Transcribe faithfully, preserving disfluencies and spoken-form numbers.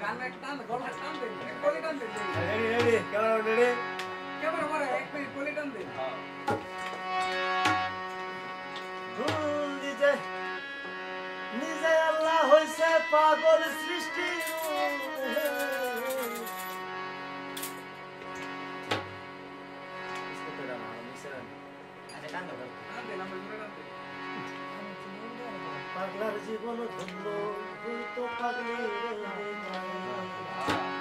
নিজে আল্লাহ হইছে পাগল সৃষ্টি পাগলার জীবন ধন্য তুই তো পাগলের